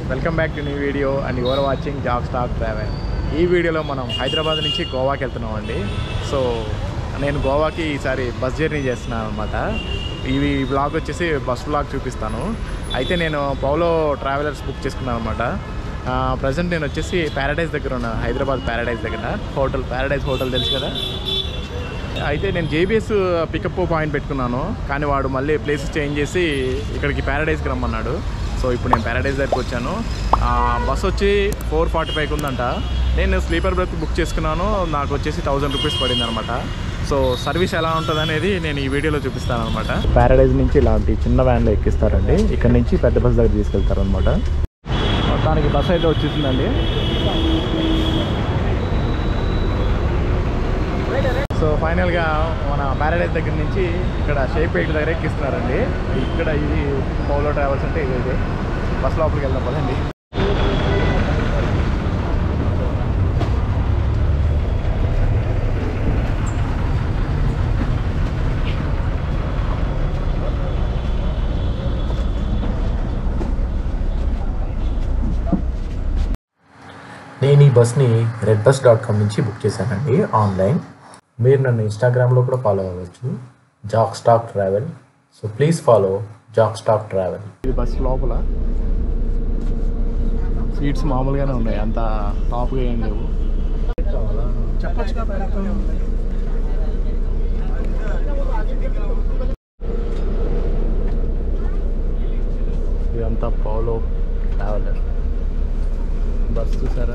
Welcome back to new video and your watching Jackstock travel. ఈ వీడియోలో మనం హైదరాబాద్ నుంచి గోవాకి వెళ్తున్నాం అండి. సో నేను గోవాకి ఈసారి బస్ జర్నీ చేస్తున్నాను అనమాట. ఈ బ్లాగ్ వచ్చేసి బస్ బ్లాగ్ చూపిస్తాను. అయితే నేను పౌలో ట్రావెలర్స్ బుక్ చేసుకున్నాను అనమాట. ప్రజెంట్ నేను వచ్చేసి ప్యారడైజ్ దగ్గర ఉన్నాను, హైదరాబాద్ ప్యారడైజ్ దగ్గర. ప్యారడైజ్ హోటల్ తెలుసు కదా. అయితే నేను జేబీఎస్ పికప్ పాయింట్ పెట్టుకున్నాను, కానీ వాడు మళ్ళీ ప్లేసెస్ చేంజ్ చేసి ఇక్కడికి ప్యారడైజ్కి రమ్మన్నాడు. సో ఇప్పుడు నేను ప్యారడైజ్ దగ్గరికి వచ్చాను. బస్ వచ్చి 4:45కి ఉందంట. నేను స్లీపర్ బెర్త్ బుక్ చేసుకున్నాను, నాకు వచ్చేసి 1000 రూపీస్ పడింది అనమాట. సో సర్వీస్ ఎలా ఉంటుంది అనేది నేను ఈ వీడియోలో చూపిస్తాను అనమాట. ప్యారడైజ్ నుంచి ఇలాంటి చిన్న వ్యాన్లో ఎక్కిస్తారండి, ఇక్కడ నుంచి పెద్ద బస్ దగ్గర తీసుకెళ్తారు అనమాట. మొత్తానికి బస్ అయితే వచ్చేసిందండి. సో ఫైనల్గా మన ప్యారడైజ్ దగ్గర నుంచి ఇక్కడ షేపేట్ దగ్గర ఎక్కిస్తున్నారండి. ఇక్కడ ఇది పౌలో ట్రావెల్స్ అంటే ఇది బస్ లోపలికి వెళ్దాం పదండి. నేను ఈ బస్ని redbus.com నుంచి బుక్ చేశానండి ఆన్లైన్. మీరు నన్ను ఇన్స్టాగ్రామ్లో కూడా ఫాలో అవ్వచ్చు, Jackstock travel. So please follow Jackstock travel. ఇది బస్ లోపల సీట్స్ మామూలుగానే ఉన్నాయి, అంత టాప్గా ఏం లేవు. ఇదంతా పౌలో ట్రావెలర్ బస్ చూసారా.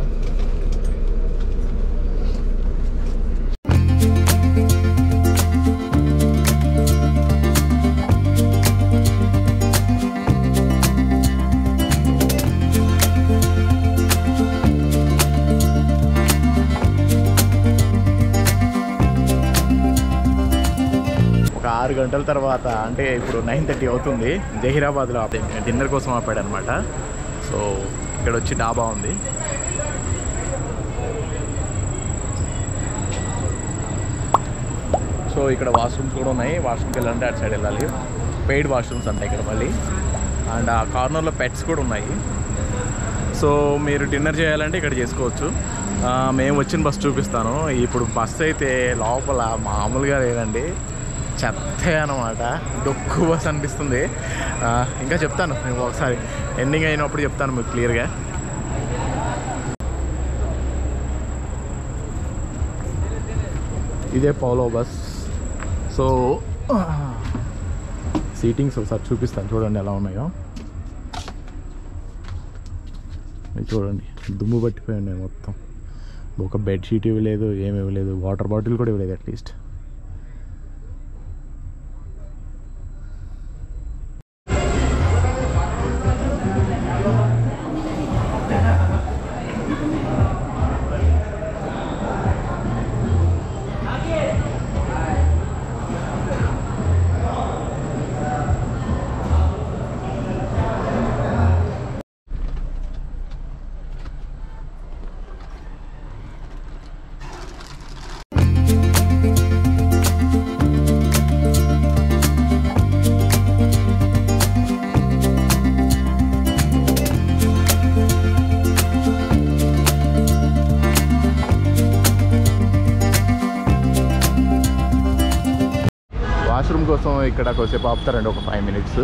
ఒక 6 గంటల తర్వాత, అంటే ఇప్పుడు 9:30 అవుతుంది, జహీరాబాద్లో డిన్నర్ కోసం ఆపాడు అనమాట. సో ఇక్కడ వచ్చి డాబా ఉంది. సో ఇక్కడ వాష్రూమ్స్ కూడా ఉన్నాయి, వాష్రూమ్కి వెళ్ళాలంటే అటు సైడ్ వెళ్ళాలి. పెయిడ్ వాష్రూమ్స్ అంటాయి ఇక్కడ మళ్ళీ. అండ్ ఆ కార్నర్లో పెట్స్ కూడా ఉన్నాయి. సో మీరు డిన్నర్ చేయాలంటే ఇక్కడ చేసుకోవచ్చు. మేము వచ్చిన బస్సు చూపిస్తాను. ఇప్పుడు బస్సు అయితే లోపల మామూలుగా లేదండి, చెత్తే అనమాట. డొక్కు బస్ అనిపిస్తుంది. ఇంకా చెప్తాను నేను ఒకసారి ఎండింగ్ అయినప్పుడు చెప్తాను మీకు క్లియర్గా. ఇదే పౌలో బస్. సో సీటింగ్స్ ఒకసారి చూపిస్తాను, చూడండి ఎలా ఉన్నాయో. చూడండి దుమ్ము పట్టిపోయి ఉన్నాయి మొత్తం. ఒక బెడ్షీట్ ఇవ్వలేదు, ఏమి ఇవ్వలేదు, వాటర్ బాటిల్ కూడా ఇవ్వలేదు అట్లీస్ట్. వాష్రూమ్ కోసం ఇక్కడ కొద్దిసేపు ఆపుతారండి, ఒక 5 minutes.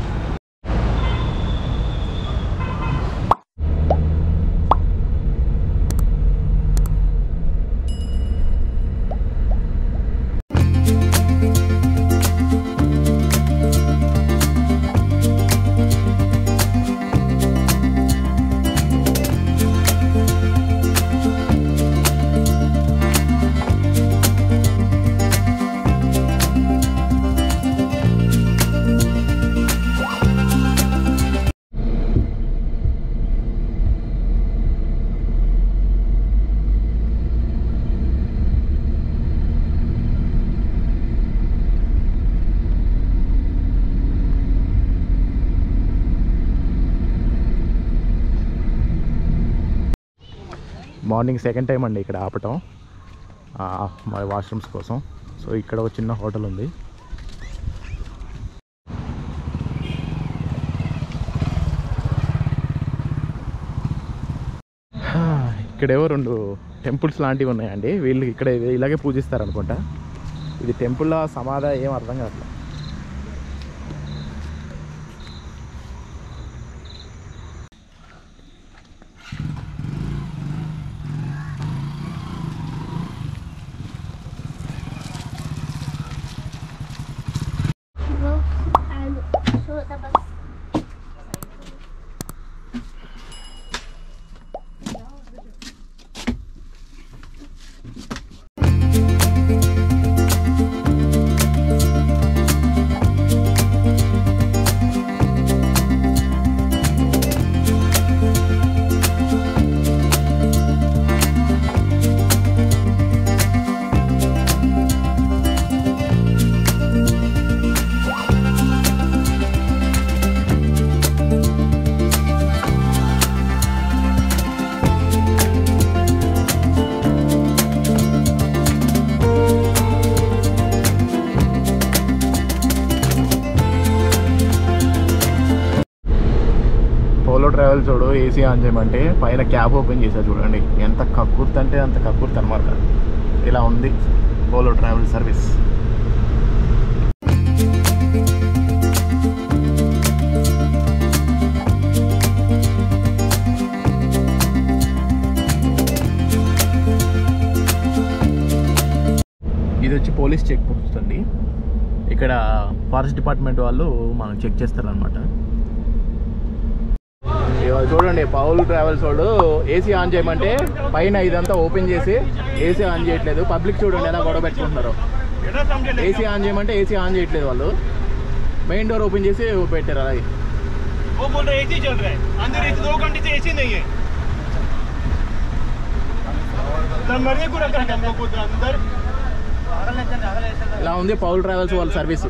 మార్నింగ్ సెకండ్ టైం అండి ఇక్కడ ఆపటం మా వాష్రూమ్స్ కోసం. సో ఇక్కడ ఒక చిన్న హోటల్ ఉంది. ఇక్కడేవో 2 టెంపుల్స్ లాంటివి ఉన్నాయండి. వీళ్ళు ఇక్కడ ఇలాగే పూజిస్తారు అనుకుంటా. ఇది టెంపుల్లా సమాధా ఏం అర్థం కావట్లేదు. ట్రావెల్ చూడు ఏసీ ఆన్ చేయమంటే పైన క్యాబ్ ఓపెన్ చేశారు చూడండి. ఎంత కక్కుర్తి అంటే అంత కక్కుర్తి అనమాట. ఇలా ఉంది పోలో ట్రావెల్ సర్వీస్. ఇది వచ్చి పోలీస్ చెక్ పోస్ట్ అండి. ఇక్కడ ఫారెస్ట్ డిపార్ట్మెంట్ వాళ్ళు మనం చెక్ చేస్తారనమాట. చూడండి పౌల్ ట్రావెల్స్ వాళ్ళు ఏసీ ఆన్ చేయమంటే పైన ఇదంతా ఓపెన్ చేసి ఏసీ ఆన్ చేయట్లేదు. పబ్లిక్ చూడండి ఎలా గొడవ పెట్టుకుంటున్నారు. ఏసీ ఆన్ చేయమంటే ఏసీ ఆన్ చేయట్లేదు వాళ్ళు. మెయిన్ డోర్ ఓపెన్ చేసి పెట్టారు అలాగే. ఇలా ఉంది పౌల్ ట్రావెల్స్ వాళ్ళ సర్వీస్.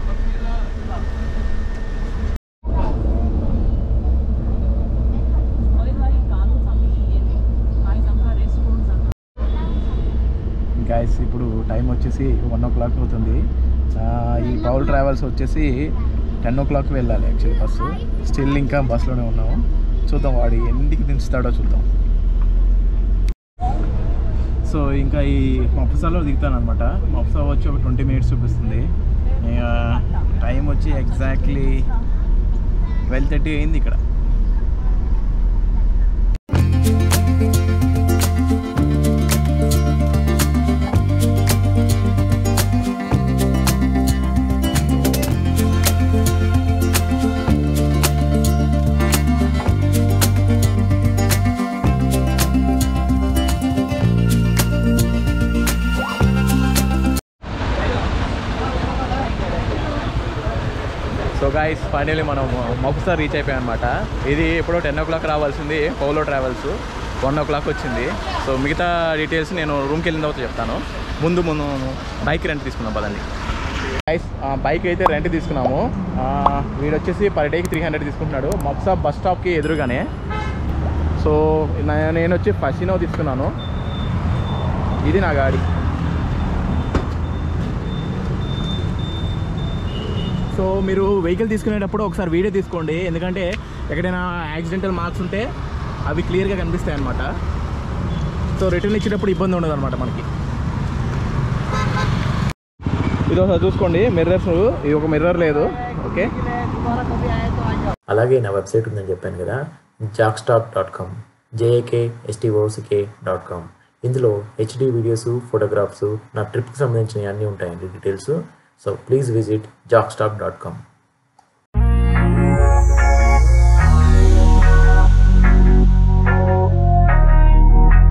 గైస్ ఇప్పుడు టైం వచ్చేసి 1 o'clock అవుతుంది. ఈ పౌల్ ట్రావెల్స్ వచ్చేసి 10 o'clock వెళ్ళాలి యాక్చువల్లీ బస్సు. స్టిల్ ఇంకా బస్సులోనే ఉన్నాము. చూద్దాం వాడు ఎన్నింటికి దించుతాడో చూద్దాం. సో ఇంకా ఈ మఫ్సాలో దిగుతాను అనమాట. మఫ్సా వచ్చి ఒక 20 minutes చూపిస్తుంది. టైం వచ్చి ఎగ్జాక్ట్లీ 12:30 అయింది ఇక్కడ. సో గైస్ ఫైనల్లీ మనం మఫ్సా రీచ్ అయిపోయాం అనమాట. ఇది ఎప్పుడో 10 o'clock రావాల్సింది పౌలో ట్రావెల్స్ 1 o'clock వచ్చింది. సో మిగతా డీటెయిల్స్ నేను రూమ్కి వెళ్ళిన తర్వాత చెప్తాను. ముందు బైక్ రెంట్ తీసుకున్నాం పదండి. గైస్ బైక్ అయితే రెంట్ తీసుకున్నాము. వీడు వచ్చేసి పర్ డేకి 300 తీసుకుంటున్నాడు. మఫ్సా బస్ స్టాప్కి ఎదురుగానే. సో నేను వచ్చి ఫసినో తీసుకున్నాను. ఇది నా గాడి. సో మీరు వెహికల్ తీసుకునేటప్పుడు ఒకసారి వీడియో తీసుకోండి. ఎందుకంటే ఎక్కడైనా యాక్సిడెంటల్ మార్క్స్ ఉంటే అవి క్లియర్గా కనిపిస్తాయి అన్నమాట. సో రిటర్న్ ఇచ్చేటప్పుడు ఇబ్బంది ఉండదు అనమాట మనకి. ఇది ఒకసారి చూసుకోండి మిర్రర్స్. ఇది ఒక మిర్రర్ లేదు. ఓకే, అలాగే నా వెబ్సైట్ ఉందని చెప్పాను కదా, jakstock.com, jakstock.com. ఇందులో HD వీడియోస్, ఫోటోగ్రాఫ్స్, నా ట్రిప్కి సంబంధించిన అన్నీ ఉంటాయండి details. So please visit jakstock.com.